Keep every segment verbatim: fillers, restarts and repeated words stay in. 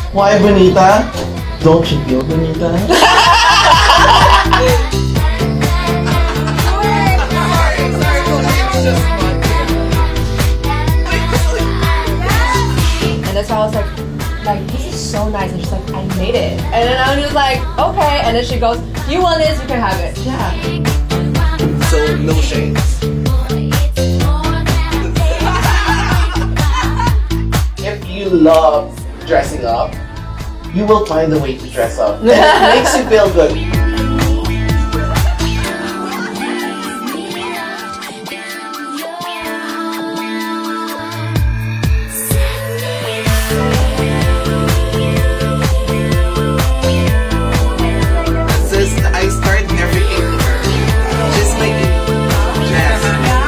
Why Bonita? Don't you feel Bonita? And that's why I was like, like, this is so nice. And she's like, I made it. And then I was just like, okay. And then she goes, you want this, you can have it. Yeah. So no shades. If you love dressing up, you will find a way to dress up. And it makes you feel good. I start never eating her. Just make it dress.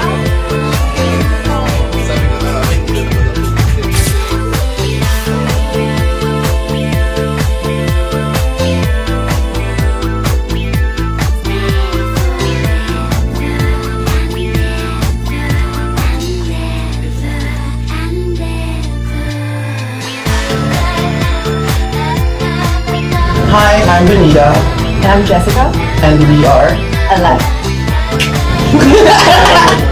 Hi, I'm Bonita. And I'm Jessica. And we are Alive.